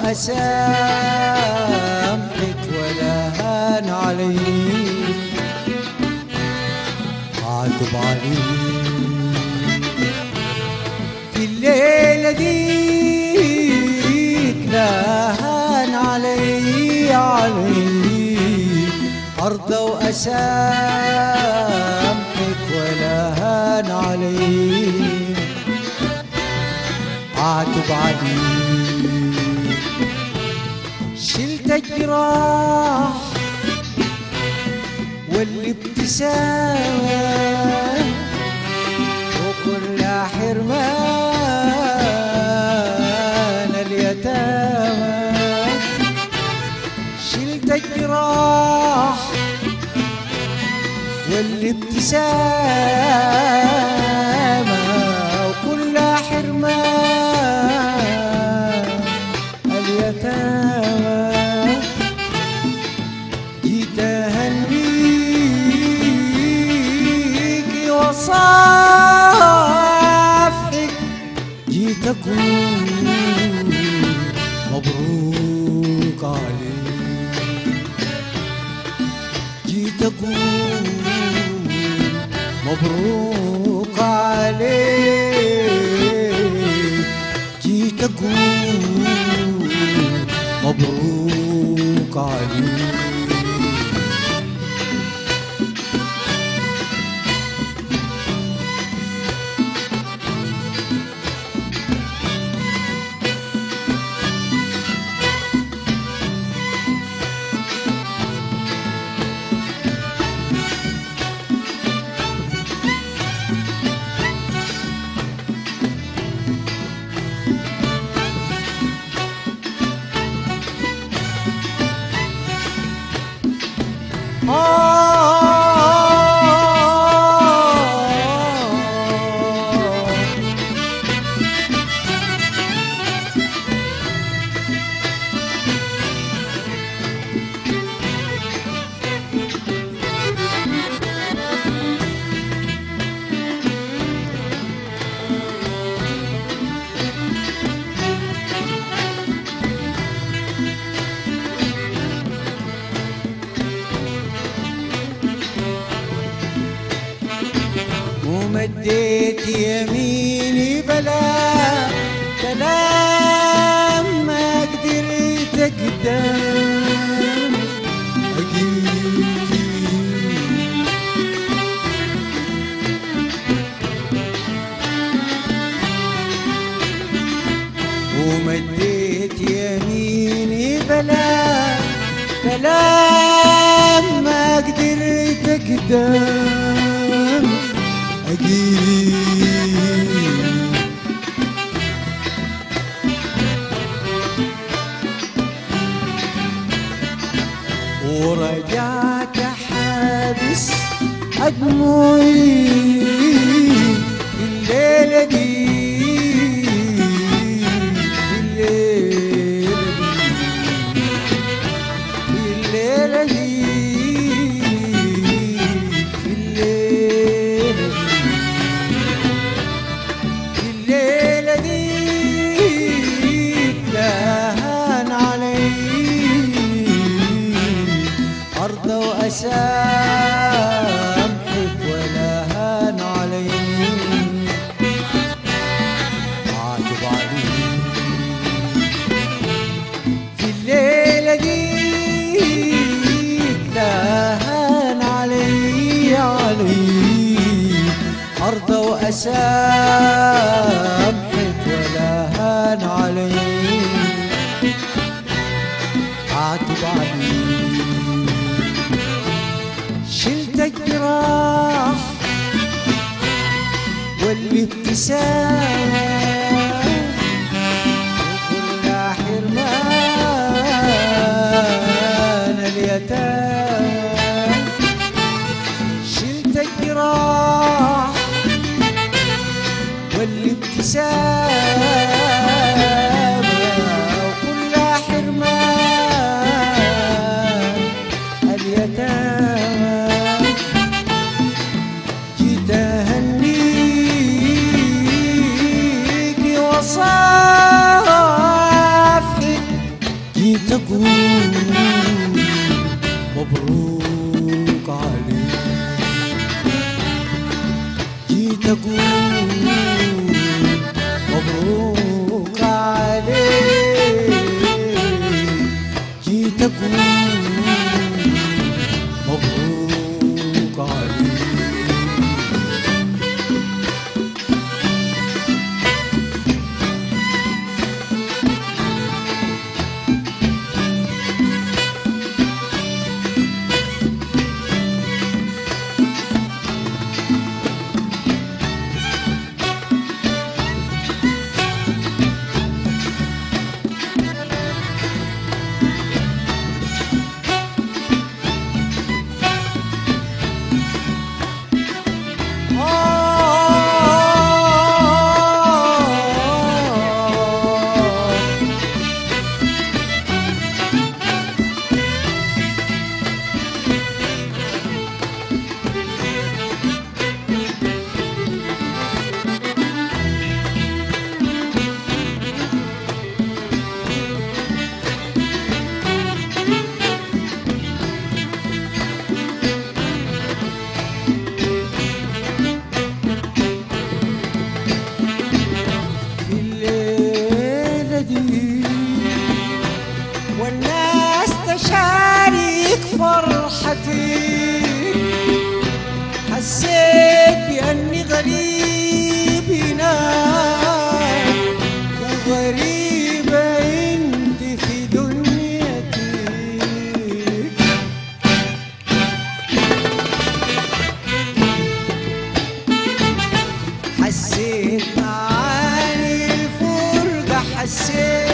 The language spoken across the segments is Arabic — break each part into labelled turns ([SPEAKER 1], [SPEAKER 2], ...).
[SPEAKER 1] أسامحك ولا هان علي عاتب عليك في الليلة ديك لا هان علي أرضى وأسامحك ولا هان علي عاتب عليك شلت الجراح والابتسامة وكل حرمان اليتامى شلت الجراح والابتسامة وكل حرمان اليتامى جيت أهنيكي وصافحك جيت أقول مبروك عليك جيت أقول مبروك عليك جيت أقول مبروك عليك ومديت يميني بلا كلام ما قدرت أقدام أجيك ومديت يميني بلا كلام ما قدرت أقدام ورجعت حابس أدموعي في الليلة دي في الليلة دي في الليلة دي أرضى وأسامحك ولا هان علي عاتب عليك في الليلة ديك لا هان علي أرضى وأسامحك ولا هان علي عاتب عليك شلت الجراح والابتسامة وكل حرمان اليتامى شلت الجراح والابتسامة وكل حرمان اليتامى جيت أهنيكي وصافحك جيت أقول مبروك عليك، جيت أقول مبروك عليك. والناس تشارك فرحتي، حسيت بأني غريب هناك وغريبة انت في دنيتي. حسيت معاني الفرقة، حسيت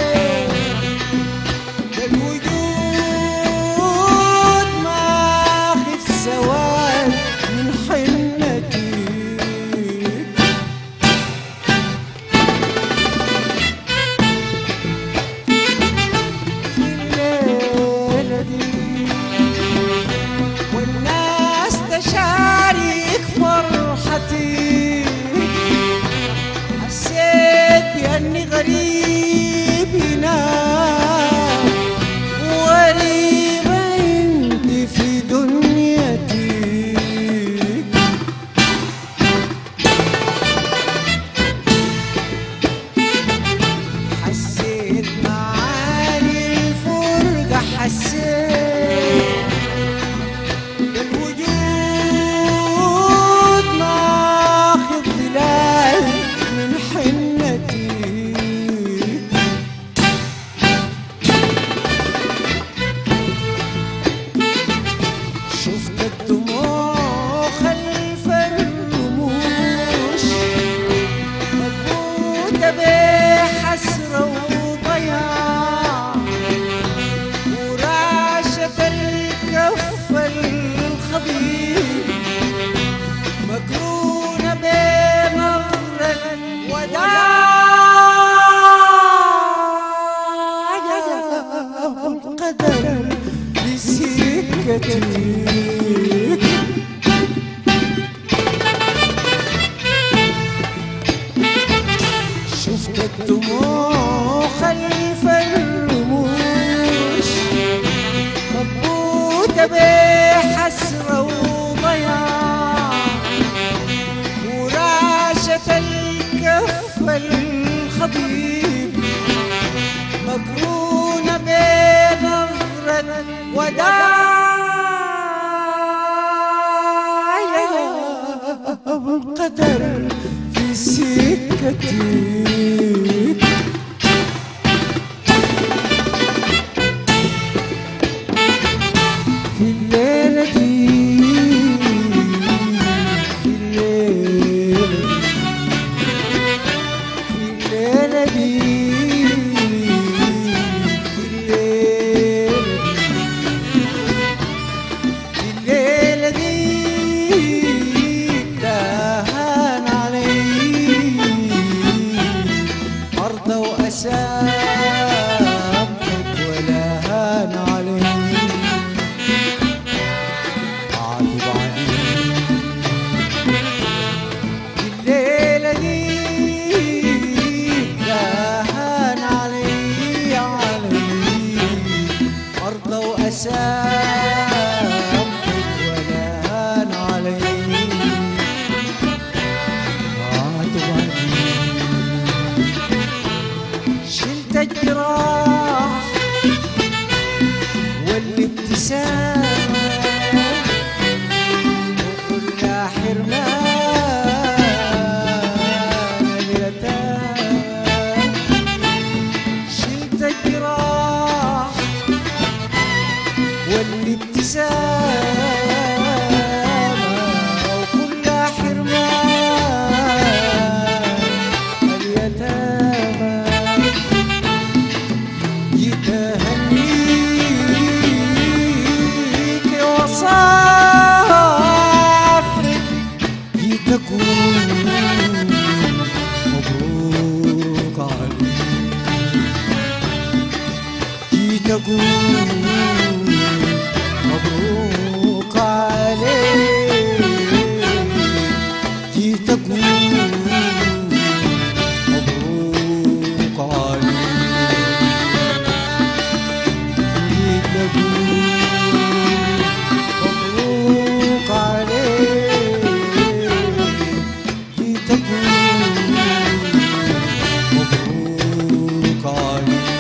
[SPEAKER 1] بأني غريب هناك وغريبة انت في دنيتي. حسيت معاني الفرقة، حسيت بالوجود ماخذ ظلال من حنتي. شفت الدموع خلف الرموش مربوطة بحسرة وضياع، ورعشة الكف الخبيث مقرونة بنظرة وداع. القدر بسكتك شفت الدموع خلف الرموش مربوطة بحسرة وضياع، ورعشة الكف الخضيب مقرونة بنظرة وداع. القدر في سكتي في الليلة دي، في الليلة دي، في الليلة دي تهان علي أرض جيت أقول مبروك عليك، جيت أقول مبروك عليك، جيت أقول مبروك عليك، جيت أقول مبروك عليك، جيت أقول مبروك عليك،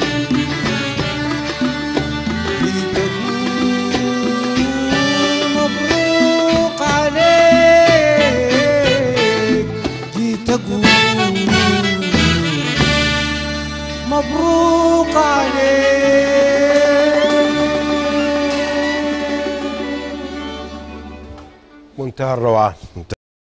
[SPEAKER 1] جيت أقول مبروك عليك، جيت أقول مبروك عليك.
[SPEAKER 2] منتهى الروعة.